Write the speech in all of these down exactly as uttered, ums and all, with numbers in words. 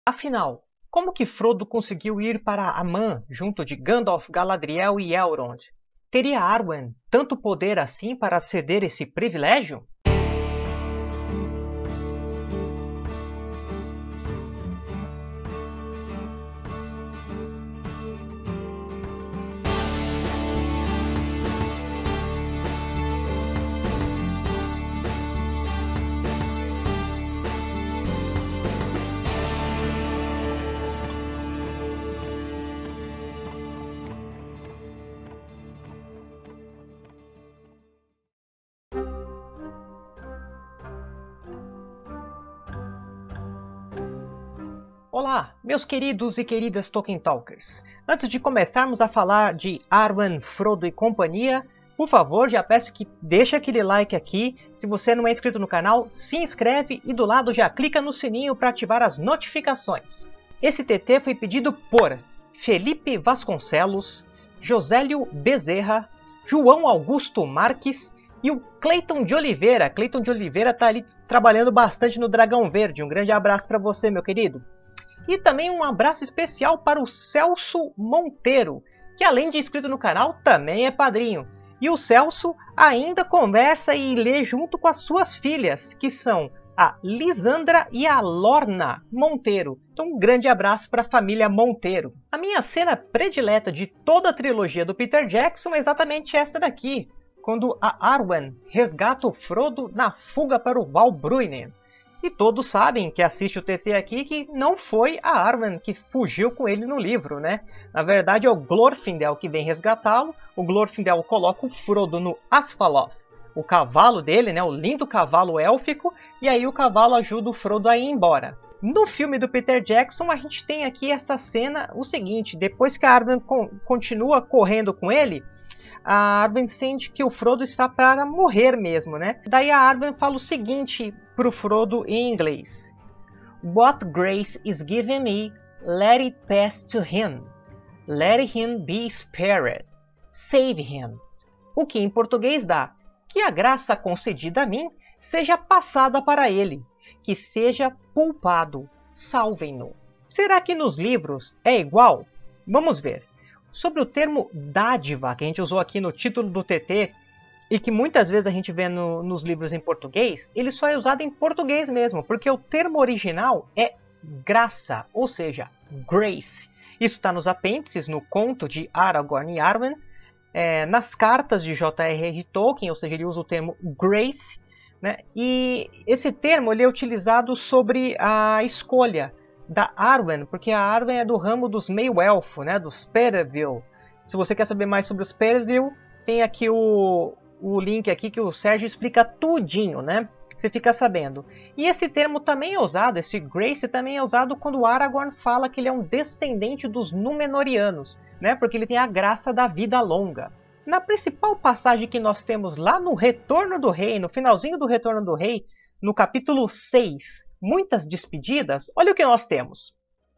Afinal, como que Frodo conseguiu ir para Aman junto de Gandalf, Galadriel e Elrond? Teria Arwen tanto poder assim para ceder esse privilégio? Olá, meus queridos e queridas Tolkien Talkers! Antes de começarmos a falar de Arwen, Frodo e companhia, por favor, já peço que deixe aquele like aqui. Se você não é inscrito no canal, se inscreve e do lado já clica no sininho para ativar as notificações. Esse T T foi pedido por Felipe Vasconcelos, Josélio Bezerra, João Augusto Marques e o Cleiton de Oliveira. Cleiton de Oliveira está ali trabalhando bastante no Dragão Verde. Um grande abraço para você, meu querido. E também um abraço especial para o Celso Monteiro, que além de inscrito no canal, também é padrinho. E o Celso ainda conversa e lê junto com as suas filhas, que são a Lisandra e a Lorna Monteiro. Então um grande abraço para a família Monteiro. A minha cena predileta de toda a trilogia do Peter Jackson é exatamente essa daqui, quando a Arwen resgata o Frodo na fuga para o Val Bruinen. E todos sabem, que assiste o T T aqui, que não foi a Arwen que fugiu com ele no livro, né? Na verdade é o Glorfindel que vem resgatá-lo. O Glorfindel coloca o Frodo no Asfaloth, o cavalo dele, né? O lindo cavalo élfico, e aí o cavalo ajuda o Frodo a ir embora. No filme do Peter Jackson a gente tem aqui essa cena, o seguinte: depois que a Arwen con continua correndo com ele, a Arwen sente que o Frodo está para morrer mesmo, né? Daí a Arwen fala o seguinte para o Frodo em inglês: What grace is given me, let it pass to him. Let him be spared. Save him. O que em português dá: que a graça concedida a mim seja passada para ele, que seja poupado. Salvem-no. Será que nos livros é igual? Vamos ver. Sobre o termo dádiva, que a gente usou aqui no título do T T, e que muitas vezes a gente vê no, nos livros em português, ele só é usado em português mesmo, porque o termo original é graça, ou seja, grace. Isso está nos apêndices, no conto de Aragorn e Arwen, é, nas cartas de J R R Tolkien, ou seja, ele usa o termo grace, né? E esse termo ele é utilizado sobre a escolha da Arwen, porque a Arwen é do ramo dos meio-elfo, né, dos Peredil. Se você quer saber mais sobre os Peredil, tem aqui o, o link aqui que o Sérgio explica tudinho, né? Você fica sabendo. E esse termo também é usado, esse Grace também é usado quando o Aragorn fala que ele é um descendente dos Númenóreanos, né? Porque ele tem a graça da vida longa. Na principal passagem que nós temos lá no Retorno do Rei, no finalzinho do Retorno do Rei, no capítulo seis, Muitas Despedidas, olha o que nós temos.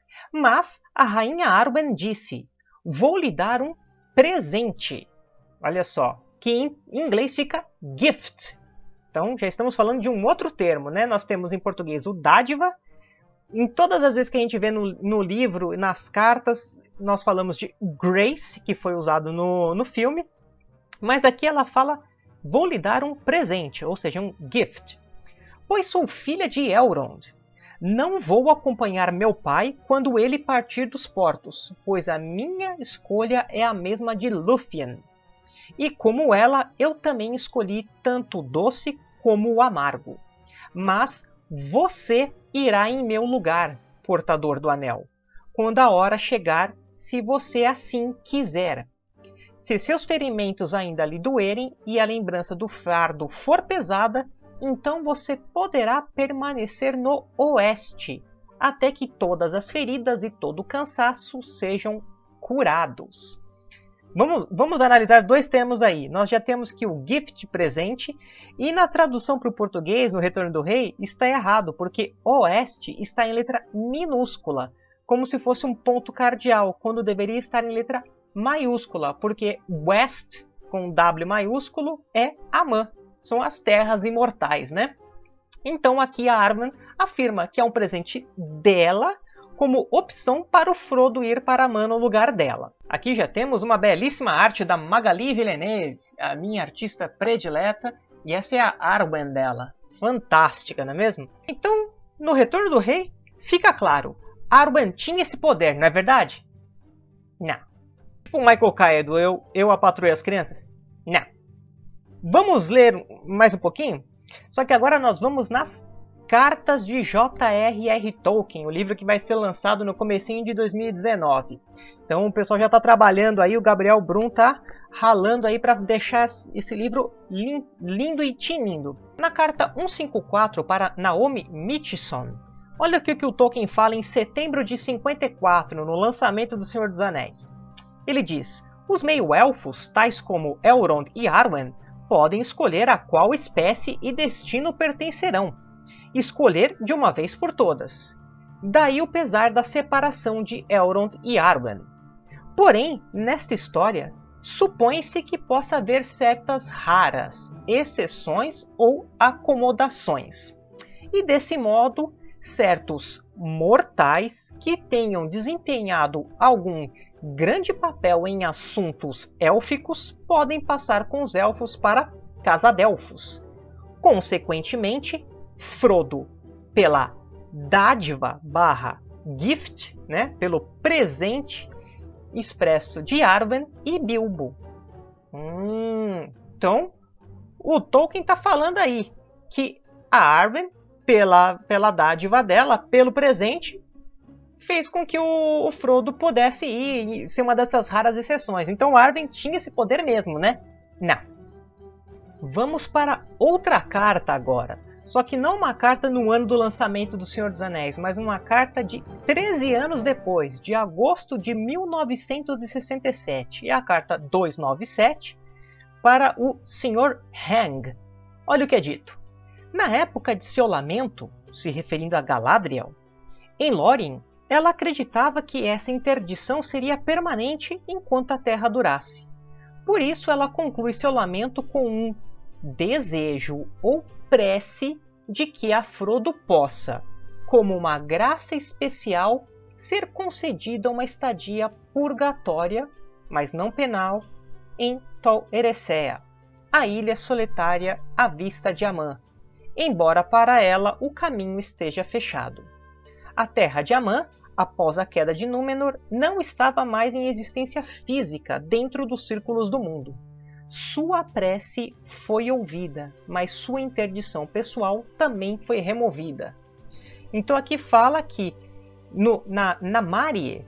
Mas a rainha Arwen disse: vou lhe dar um presente. Olha só, que em inglês fica gift. Então já estamos falando de um outro termo, né? Nós temos em português o dádiva. Em todas as vezes que a gente vê no, no livro e nas cartas, nós falamos de grace, que foi usado no, no filme. Mas aqui ela fala: vou lhe dar um presente, ou seja, um gift. Pois sou filha de Elrond. Não vou acompanhar meu pai quando ele partir dos portos, pois a minha escolha é a mesma de Lúthien. E como ela, eu também escolhi tanto o doce como o amargo. Mas você irá em meu lugar, portador do anel, quando a hora chegar, se você assim quiser. Se seus ferimentos ainda lhe doerem e a lembrança do fardo for pesada, então você poderá permanecer no oeste, até que todas as feridas e todo o cansaço sejam curados. Vamos, vamos analisar dois termos aí. Nós já temos que o gift presente, e na tradução para o português, no Retorno do Rei, está errado, porque oeste está em letra minúscula, como se fosse um ponto cardeal, quando deveria estar em letra maiúscula, porque west, com W maiúsculo, é Aman. São as terras imortais, né? Então aqui a Arwen afirma que é um presente dela, como opção para o Frodo ir para a Mã no lugar dela. Aqui já temos uma belíssima arte da Magali Villeneuve, a minha artista predileta, e essa é a Arwen dela. Fantástica, não é mesmo? Então, no Retorno do Rei, fica claro, Arwen tinha esse poder, não é verdade? Não. Tipo o Michael Caine do Eu, Eu a Patroa e as Crianças? Não. Vamos ler mais um pouquinho? Só que agora nós vamos nas Cartas de J R R Tolkien, o livro que vai ser lançado no comecinho de dois mil e dezenove. Então o pessoal já está trabalhando aí, o Gabriel Brum tá ralando aí para deixar esse livro lindo e tinindo. Na carta cento e cinquenta e quatro para Naomi Mitchison, olha o que o Tolkien fala em setembro de cinquenta e quatro, no lançamento do Senhor dos Anéis. Ele diz: os meio-elfos, tais como Elrond e Arwen, podem escolher a qual espécie e destino pertencerão. Escolher de uma vez por todas. Daí o pesar da separação de Elrond e Arwen. Porém, nesta história, supõe-se que possa haver certas raras exceções ou acomodações. E desse modo, certos mortais que tenham desempenhado algum grande papel em assuntos élficos podem passar com os elfos para Casa-delfos. Consequentemente, Frodo, pela dádiva barra gift, né, pelo presente expresso de Arwen, e Bilbo. Hum, então, o Tolkien está falando aí que a Arwen, pela, pela dádiva dela, pelo presente, fez com que o, o Frodo pudesse ir e ser uma dessas raras exceções. Então Arwen tinha esse poder mesmo, né? Não. Vamos para outra carta agora. Só que não uma carta no ano do lançamento do Senhor dos Anéis, mas uma carta de treze anos depois, de agosto de mil novecentos e sessenta e sete. É a carta duzentos e noventa e sete para o senhor Hang. Olha o que é dito. Na época de seu lamento, se referindo a Galadriel, em Lórien, ela acreditava que essa interdição seria permanente enquanto a Terra durasse. Por isso ela conclui seu lamento com um desejo ou prece de que a Frodo possa, como uma graça especial, ser concedida uma estadia purgatória, mas não penal, em Tol Eressëa, a ilha solitária à vista de Amã, embora para ela o caminho esteja fechado. A terra de Amã, após a queda de Númenor, não estava mais em existência física dentro dos círculos do mundo. Sua prece foi ouvida, mas sua interdição pessoal também foi removida. Então aqui fala que no, na, na Marie,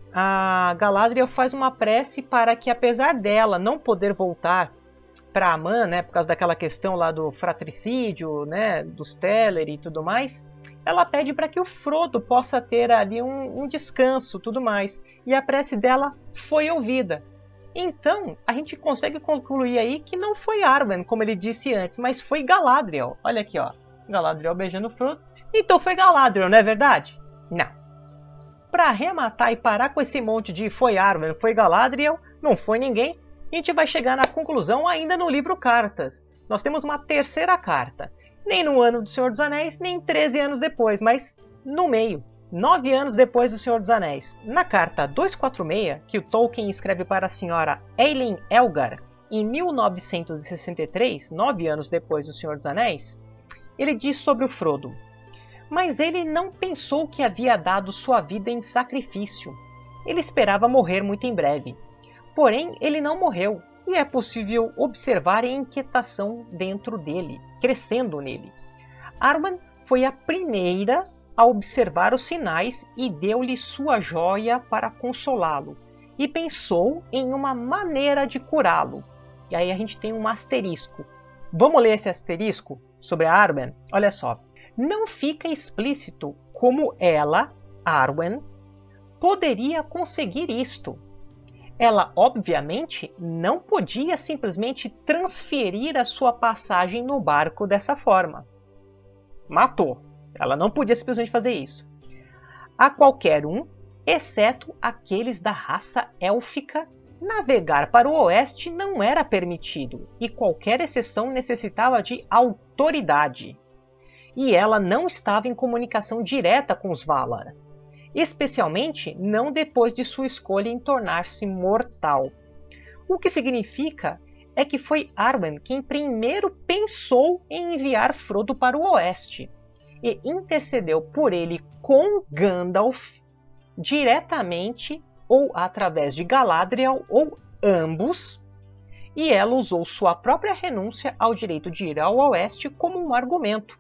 a Galadriel faz uma prece para que, apesar dela não poder voltar para Amã, né, por causa daquela questão lá do fratricídio, né, dos Teleri e tudo mais, ela pede para que o Frodo possa ter ali um, um descanso, tudo mais. E a prece dela foi ouvida. Então, a gente consegue concluir aí que não foi Arwen, como ele disse antes, mas foi Galadriel. Olha aqui, ó. Galadriel beijando o Frodo. Então foi Galadriel, não é verdade? Não. Para arrematar e parar com esse monte de foi Arwen, foi Galadriel, não foi ninguém, a gente vai chegar na conclusão ainda no livro Cartas. Nós temos uma terceira carta. Nem no ano do Senhor dos Anéis, nem treze anos depois, mas no meio. Nove anos depois do Senhor dos Anéis. Na carta duzentos e quarenta e seis, que o Tolkien escreve para a senhora Eilin Elgar, em mil novecentos e sessenta e três, nove anos depois do Senhor dos Anéis, ele diz sobre o Frodo: mas ele não pensou que havia dado sua vida em sacrifício. Ele esperava morrer muito em breve. Porém, ele não morreu, e é possível observar a inquietação dentro dele, crescendo nele. Arwen foi a primeira a observar os sinais e deu-lhe sua joia para consolá-lo, e pensou em uma maneira de curá-lo. E aí a gente tem um asterisco. Vamos ler esse asterisco sobre a Arwen? Olha só. Não fica explícito como ela, Arwen, poderia conseguir isto. Ela, obviamente, não podia simplesmente transferir a sua passagem no barco dessa forma. Matou. Ela não podia simplesmente fazer isso. A qualquer um, exceto aqueles da raça élfica, navegar para o oeste não era permitido, e qualquer exceção necessitava de autoridade. E ela não estava em comunicação direta com os Valar. especialmente não depois de sua escolha em tornar-se mortal. O que significa é que foi Arwen quem primeiro pensou em enviar Frodo para o Oeste e intercedeu por ele com Gandalf diretamente ou através de Galadriel ou ambos, e ela usou sua própria renúncia ao direito de ir ao Oeste como um argumento.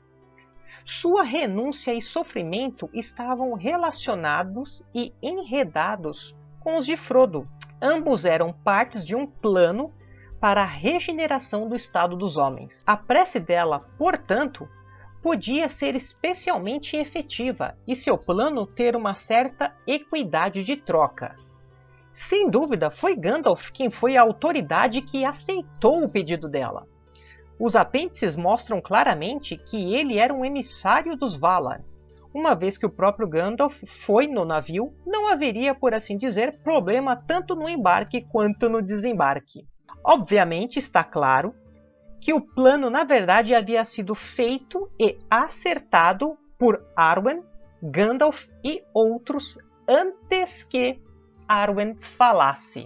Sua renúncia e sofrimento estavam relacionados e enredados com os de Frodo. Ambos eram partes de um plano para a regeneração do estado dos homens. A prece dela, portanto, podia ser especialmente efetiva e seu plano ter uma certa equidade de troca. Sem dúvida, foi Gandalf quem foi a autoridade que aceitou o pedido dela. Os apêndices mostram claramente que ele era um emissário dos Valar. Uma vez que o próprio Gandalf foi no navio, não haveria, por assim dizer, problema tanto no embarque quanto no desembarque. Obviamente está claro que o plano na verdade havia sido feito e acertado por Arwen, Gandalf e outros antes que Arwen falasse.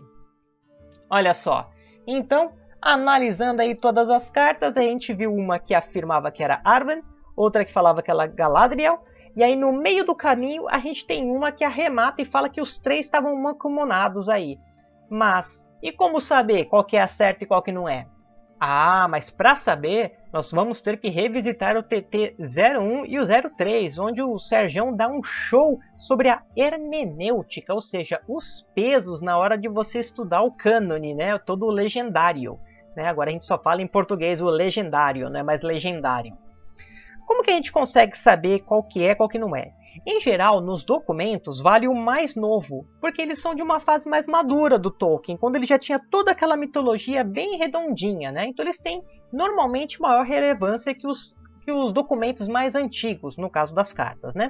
Olha só, então, analisando aí todas as cartas, a gente viu uma que afirmava que era Arwen, outra que falava que era Galadriel, e aí no meio do caminho a gente tem uma que arremata e fala que os três estavam mancomunados aí. Mas, e como saber qual que é a certa e qual que não é? Ah, mas para saber, nós vamos ter que revisitar o T T zero um e o zero três, onde o Serjão dá um show sobre a hermenêutica, ou seja, os pesos na hora de você estudar o cânone, né? Todo o legendário. Né? Agora a gente só fala em português o legendário, não é mais legendário. Como que a gente consegue saber qual que é e qual que não é? Em geral, nos documentos, vale o mais novo, porque eles são de uma fase mais madura do Tolkien, quando ele já tinha toda aquela mitologia bem redondinha, né? Então eles têm normalmente maior relevância que os, que os documentos mais antigos, no caso das cartas, né?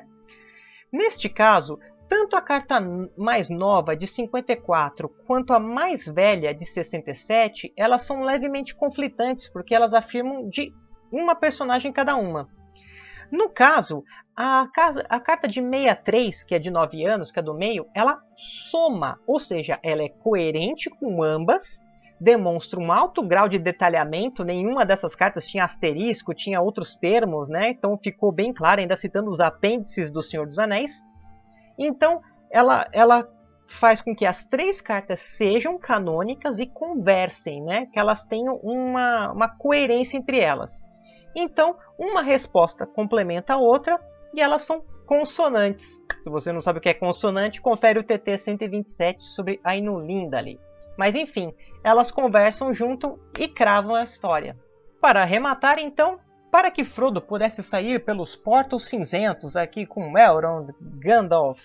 Neste caso, tanto a carta mais nova, de cinquenta e quatro, quanto a mais velha, de sessenta e sete, elas são levemente conflitantes, porque elas afirmam de uma personagem cada uma. No caso, a, casa, a carta de sessenta e três, que é de nove anos, que é do meio, ela soma, ou seja, ela é coerente com ambas, demonstra um alto grau de detalhamento, nenhuma dessas cartas tinha asterisco, tinha outros termos, né? Então ficou bem claro, ainda citando os apêndices do Senhor dos Anéis. Então, ela, ela faz com que as três cartas sejam canônicas e conversem, né? Que elas tenham uma, uma coerência entre elas. Então, uma resposta complementa a outra e elas são consonantes. Se você não sabe o que é consonante, confere o T T cento e vinte e sete sobre Ainulindale. Mas enfim, elas conversam junto e cravam a história. Para arrematar então, para que Frodo pudesse sair pelos portos cinzentos aqui com Elrond, Gandalf,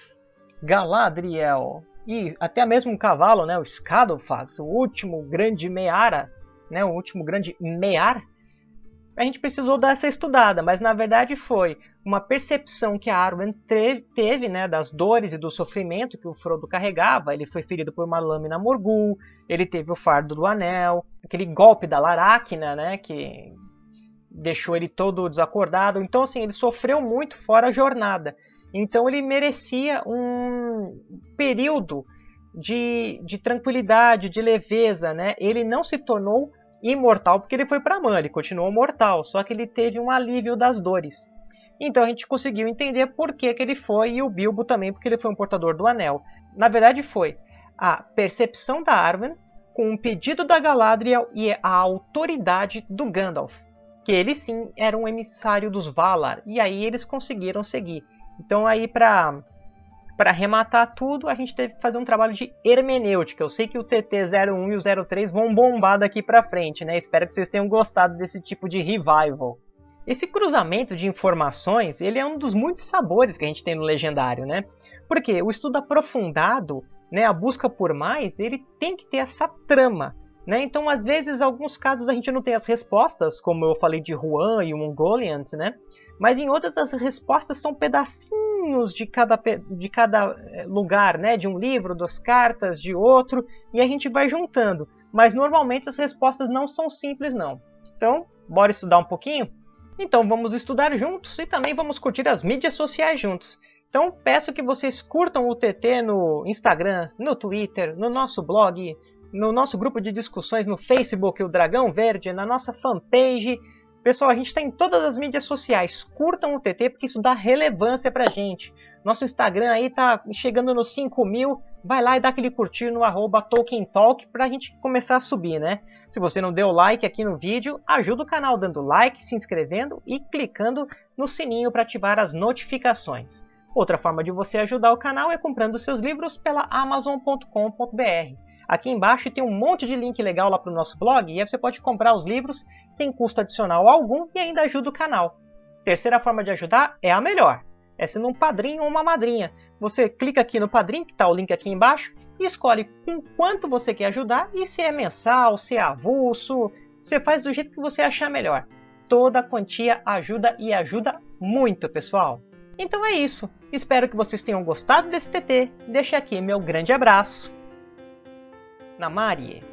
Galadriel e até mesmo um cavalo, né, o Scadofax, o último grande Meara, né, o último grande Mear, a gente precisou dar essa estudada, mas na verdade foi uma percepção que a Arwen teve, né, das dores e do sofrimento que o Frodo carregava. Ele foi ferido por uma lâmina Morgul, ele teve o fardo do anel, aquele golpe da Laracna, né, que deixou ele todo desacordado. Então, assim, ele sofreu muito fora a jornada. Então, ele merecia um período de, de tranquilidade, de leveza, né? Ele não se tornou imortal porque ele foi para Mã, ele continuou mortal, só que ele teve um alívio das dores. Então a gente conseguiu entender por que, que ele foi, e o Bilbo também, porque ele foi um portador do anel. Na verdade foi a percepção da Arwen com um pedido da Galadriel e a autoridade do Gandalf, que ele sim era um emissário dos Valar, e aí eles conseguiram seguir. Então aí para para arrematar tudo, a gente teve que fazer um trabalho de hermenêutica. Eu sei que o T T zero um e o zero três vão bombar daqui para frente, né? Espero que vocês tenham gostado desse tipo de revival. Esse cruzamento de informações, ele é um dos muitos sabores que a gente tem no Legendário, né? Porque o estudo aprofundado, né, a busca por mais, ele tem que ter essa trama, né? Então, às vezes, em alguns casos a gente não tem as respostas, como eu falei de Huan e o Mongolians, né? Mas em outras as respostas são pedacinhos de cada, de cada lugar, né? De um livro, das cartas, de outro, e a gente vai juntando. Mas normalmente as respostas não são simples, não. Então, bora estudar um pouquinho? Então vamos estudar juntos e também vamos curtir as mídias sociais juntos. Então peço que vocês curtam o T T no Instagram, no Twitter, no nosso blog, no nosso grupo de discussões no Facebook, o Dragão Verde, na nossa fanpage. Pessoal, a gente está em todas as mídias sociais. Curtam o T T porque isso dá relevância pra gente. Nosso Instagram aí tá chegando nos cinco mil. Vai lá e dá aquele curtir no arroba Tolkien Talk pra gente começar a subir, né? Se você não deu like aqui no vídeo, ajuda o canal dando like, se inscrevendo e clicando no sininho para ativar as notificações. Outra forma de você ajudar o canal é comprando seus livros pela amazon ponto com ponto br. Aqui embaixo tem um monte de link legal lá para o nosso blog e aí você pode comprar os livros sem custo adicional algum e ainda ajuda o canal. Terceira forma de ajudar é a melhor, é sendo um padrinho ou uma madrinha. Você clica aqui no padrinho, que está o link aqui embaixo, e escolhe com quanto você quer ajudar e se é mensal, se é avulso, você faz do jeito que você achar melhor. Toda a quantia ajuda e ajuda muito, pessoal. Então é isso. Espero que vocês tenham gostado desse T T. Deixa aqui meu grande abraço. Namarie.